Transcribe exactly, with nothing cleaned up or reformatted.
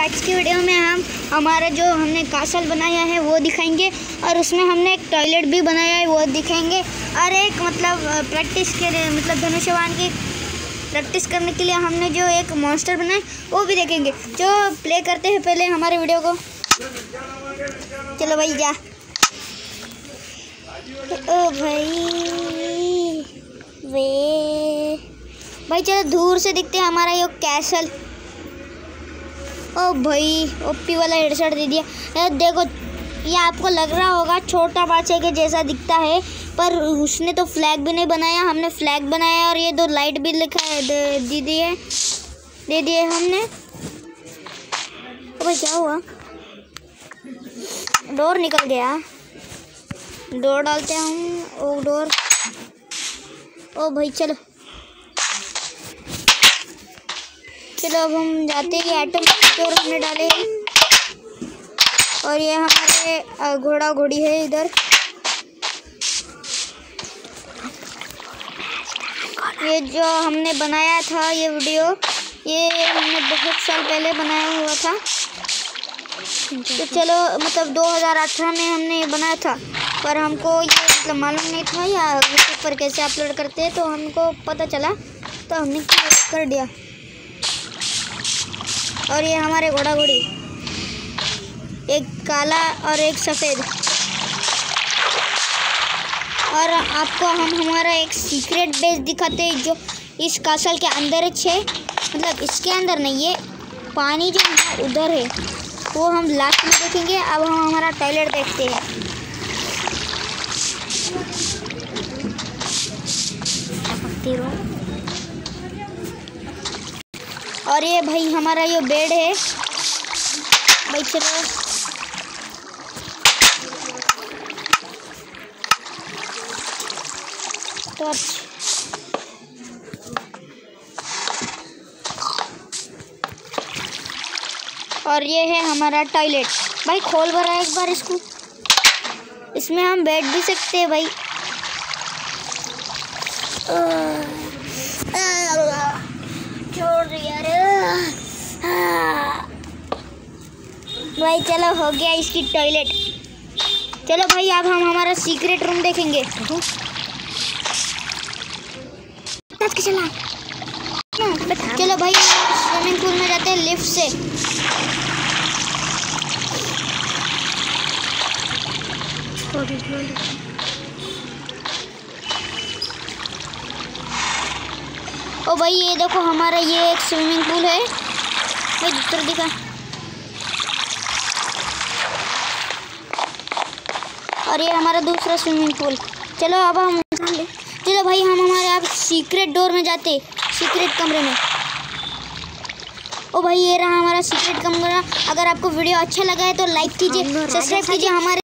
आज की वीडियो में हम हमारा जो हमने कासल बनाया है वो दिखाएंगे और उसमें हमने एक टॉयलेट भी बनाया है वो दिखाएंगे और एक मतलब प्रैक्टिस के मतलब धनुष्यबाण की प्रैक्टिस करने के लिए हमने जो एक मॉन्स्टर बनाया वो भी देखेंगे। जो प्ले करते हैं पहले हमारे वीडियो को। चलो भाई जा। ओ भाई वे भाई चलो दूर से दिखते हैं हमारा ये कैसल। ओ भाई ओपी वाला हेडशॉट दे दिया। देखो ये आपको लग रहा होगा छोटा बादशाह के जैसा दिखता है पर उसने तो फ्लैग भी नहीं बनाया, हमने फ्लैग बनाया और ये दो लाइट भी लिखा है दे, दे दिए दे दिए हमने। तो भाई क्या हुआ, डोर निकल गया। डोर डालते हैं हम। ओ डोर। ओ भाई चलो चलो अब हम जाते हैं। एटम डोर हमने डाले हैं और ये हमारे घोड़ा घोड़ी है इधर। ये जो हमने बनाया था ये वीडियो ये हमने बहुत साल पहले बनाया हुआ था। तो चलो मतलब दो हज़ार अठारह में हमने ये बनाया था पर हमको ये मतलब मालूम नहीं था या यूट्यूब पर कैसे अपलोड करते हैं तो हमको पता चला तो हमने कर दिया। और ये हमारे घोड़ा घोड़ी एक काला और एक सफ़ेद। और आपको हम हमारा एक सीक्रेट बेस दिखाते हैं जो इस कासल के अंदर है। मतलब इसके अंदर नहीं है, पानी जो है उधर है वो हम लास्ट में देखेंगे। अब हम हमारा टॉयलेट देखते हैं। और ये भाई हमारा ये बेड है भाई। चलो तो और ये है हमारा टॉयलेट भाई। खोल भरा एक बार इसको। इसमें हम बैठ भी सकते हैं भाई। छोड़ यार भाई। चलो हो गया इसकी टॉयलेट। चलो भाई अब हम हमारा सीक्रेट रूम देखेंगे। चला चलो भाई स्विमिंग पूल में जाते हैं लिफ्ट से। ओ भाई ये देखो हमारा ये एक स्विमिंग पूल है भाई। दूसरा दिखा। और ये हमारा दूसरा स्विमिंग पूल। चलो अब हम चलो भाई हम हमारे आप सीक्रेट डोर में जाते, सीक्रेट कमरे में। ओ भाई ये रहा हमारा सीक्रेट कमरा। अगर आपको वीडियो अच्छा लगा है तो लाइक कीजिए, सब्सक्राइब कीजिए हमारे